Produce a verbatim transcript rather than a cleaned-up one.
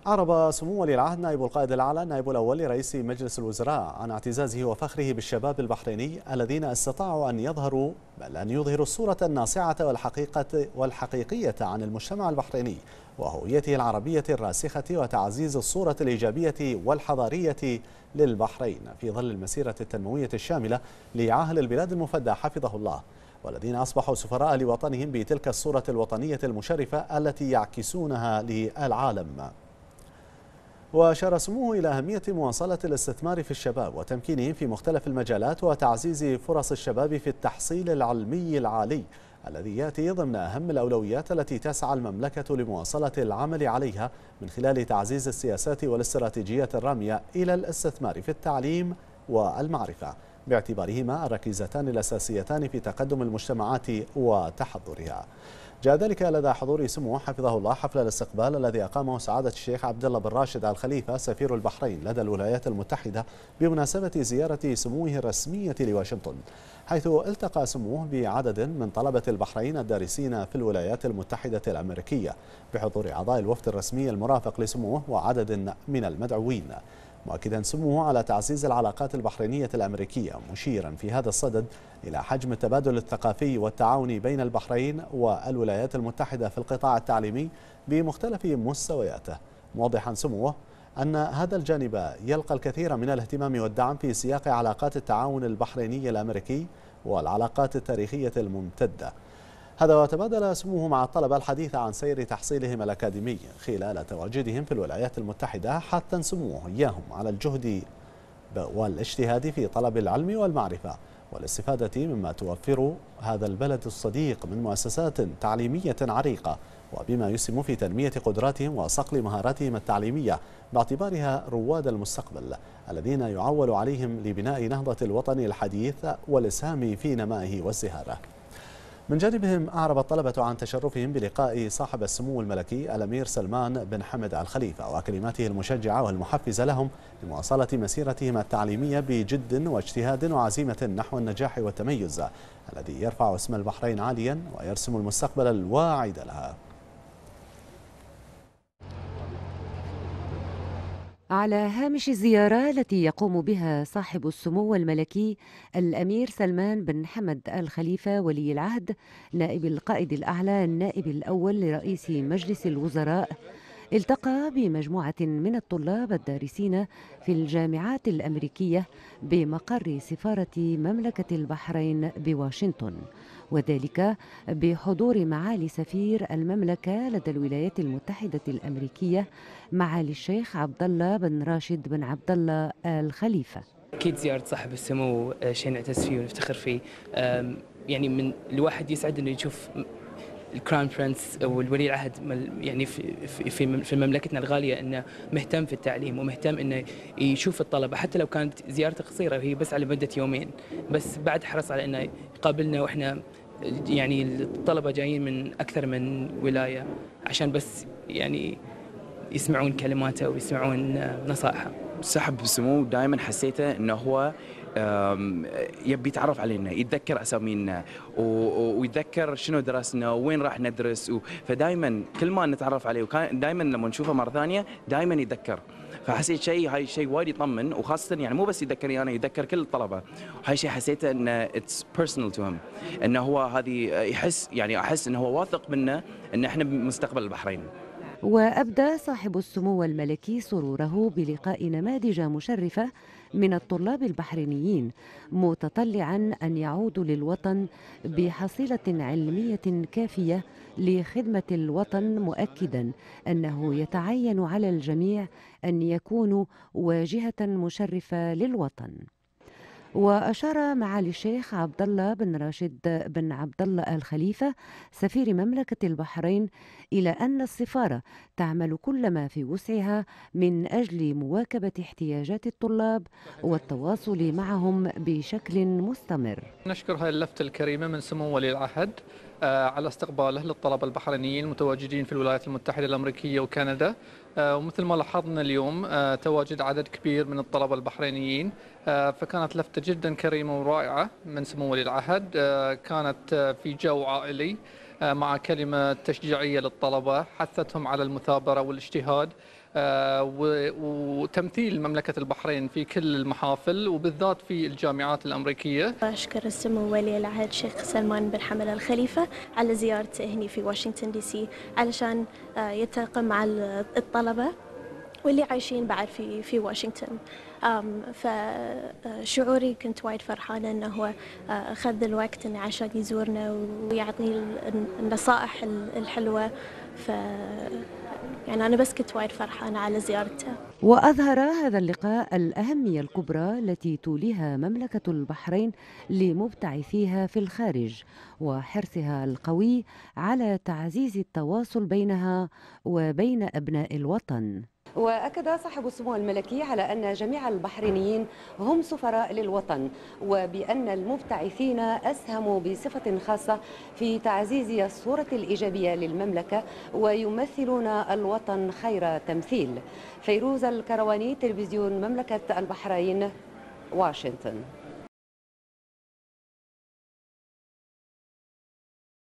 أعرب سمو ولي العهد نائب القائد الأعلى النائب الأول لرئيس مجلس الوزراء عن اعتزازه وفخره بالشباب البحريني الذين استطاعوا أن يظهروا بل أن يظهروا الصورة الناصعة والحقيقة والحقيقية عن المجتمع البحريني وهويته العربية الراسخة وتعزيز الصورة الإيجابية والحضارية للبحرين في ظل المسيرة التنموية الشاملة لعاهل البلاد المفدى حفظه الله، والذين أصبحوا سفراء لوطنهم بتلك الصورة الوطنية المشرفة التي يعكسونها للعالم. وأشار سموه إلى أهمية مواصلة الاستثمار في الشباب وتمكينهم في مختلف المجالات وتعزيز فرص الشباب في التحصيل العلمي العالي الذي يأتي ضمن أهم الأولويات التي تسعى المملكة لمواصلة العمل عليها من خلال تعزيز السياسات والاستراتيجيات الرامية إلى الاستثمار في التعليم والمعرفة باعتبارهما الركيزتان الأساسيتان في تقدم المجتمعات وتحضرها. جاء ذلك لدى حضور سموه حفظه الله حفل الاستقبال الذي أقامه سعادة الشيخ عبد الله بن راشد آل خليفة سفير البحرين لدى الولايات المتحدة بمناسبة زيارة سموه الرسمية لواشنطن، حيث التقى سموه بعدد من طلبة البحرين الدارسين في الولايات المتحدة الأمريكية بحضور أعضاء الوفد الرسمي المرافق لسموه وعدد من المدعوين، مؤكدا سموه على تعزيز العلاقات البحرينية الأمريكية، مشيرا في هذا الصدد إلى حجم التبادل الثقافي والتعاون بين البحرين والولايات المتحدة في القطاع التعليمي بمختلف مستوياته، موضحا سموه أن هذا الجانب يلقى الكثير من الاهتمام والدعم في سياق علاقات التعاون البحريني الأمريكي والعلاقات التاريخية الممتدة. هذا وتبادل سموه مع الطلبة الحديث عن سير تحصيلهم الأكاديمي خلال تواجدهم في الولايات المتحدة، حتى سموه إياهم على الجهد والاجتهاد في طلب العلم والمعرفة والاستفادة مما توفر هذا البلد الصديق من مؤسسات تعليمية عريقة، وبما يسهم في تنمية قدراتهم وصقل مهاراتهم التعليمية باعتبارها رواد المستقبل الذين يعول عليهم لبناء نهضة الوطن الحديث والإسهام في نمائه وازدهاره. من جانبهم أعرب الطلبة عن تشرفهم بلقاء صاحب السمو الملكي الأمير سلمان بن حمد آل خليفة وكلماته المشجعة والمحفزة لهم لمواصلة مسيرتهم التعليمية بجد واجتهاد وعزيمة نحو النجاح والتميز الذي يرفع اسم البحرين عاليا ويرسم المستقبل الواعد لها. على هامش الزيارة التي يقوم بها صاحب السمو الملكي الأمير سلمان بن حمد آل خليفة ولي العهد نائب القائد الأعلى النائب الأول لرئيس مجلس الوزراء، التقى بمجموعة من الطلاب الدارسين في الجامعات الأمريكية بمقر سفارة مملكة البحرين بواشنطن، وذلك بحضور معالي سفير المملكة لدى الولايات المتحدة الأمريكية معالي الشيخ عبد الله بن راشد بن عبد الله آل خليفة. أكيد زيارة صاحب السمو شيء نعتز فيه ونفتخر فيه، يعني من الواحد يسعد إنه يشوف الكراون برنس او الولي العهد يعني في في في مملكتنا الغاليه انه مهتم في التعليم ومهتم انه يشوف الطلبه، حتى لو كانت زيارته قصيره هي بس على مده يومين، بس بعد حرص على انه يقابلنا واحنا يعني الطلبه جايين من اكثر من ولايه عشان بس يعني يسمعون كلماته ويسمعون نصائحه. صاحب السمو دائما حسيته انه هو يبي يتعرف علينا، يتذكر اسامينا ويتذكر شنو درسنا وين راح ندرس، فدائما كل ما نتعرف عليه وكان دائما لما نشوفه مره ثانيه دائما يتذكر، فحسيت شيء هاي شيء وايد يطمن، وخاصه يعني مو بس يتذكرني انا، يتذكر كل الطلبه، وهاي شيء حسيته انه اتس بيرسونال تو هيم، انه هو هذه يحس يعني احس انه هو واثق منا ان احنا بمستقبل البحرين. وأبدى صاحب السمو الملكي سروره بلقاء نماذج مشرفة من الطلاب البحرينيين، متطلعا أن يعودوا للوطن بحصيلة علمية كافية لخدمة الوطن، مؤكدا أنه يتعين على الجميع أن يكونوا واجهة مشرفة للوطن. وأشار معالي الشيخ عبد الله بن راشد بن عبد الله آل خليفة سفير مملكة البحرين إلى أن السفارة تعمل كل ما في وسعها من أجل مواكبة احتياجات الطلاب والتواصل معهم بشكل مستمر. نشكر هاي اللفتة الكريمة من سمو ولي العهد على استقباله للطلبة البحرينيين المتواجدين في الولايات المتحدة الأمريكية وكندا، ومثل ما لاحظنا اليوم تواجد عدد كبير من الطلبة البحرينيين، فكانت لفتة جدا كريمة ورائعة من سمو ولي العهد، كانت في جو عائلي مع كلمة تشجيعية للطلبة حثتهم على المثابرة والاجتهاد وتمثيل مملكة البحرين في كل المحافل وبالذات في الجامعات الأمريكية. أشكر السمو ولي العهد شيخ سلمان بن حمد الخليفة على زيارته هنا في واشنطن دي سي علشان يلتقي مع الطلبة واللي عايشين بعد في في واشنطن. فشعوري كنت وايد فرحانة انه هو اخذ الوقت انه عشان يزورنا ويعطي النصائح الحلوة. ف يعني أنا بس كنت وايد فرحانة على زيارته. وأظهر هذا اللقاء الأهمية الكبرى التي توليها مملكة البحرين لمبتعثيها في الخارج وحرصها القوي على تعزيز التواصل بينها وبين أبناء الوطن. وأكد صاحب السمو الملكي على أن جميع البحرينيين هم سفراء للوطن وبأن المبتعثين أسهموا بصفة خاصة في تعزيز الصورة الإيجابية للمملكة ويمثلون الوطن خير تمثيل. فيروز الكرواني، تلفزيون مملكة البحرين، واشنطن.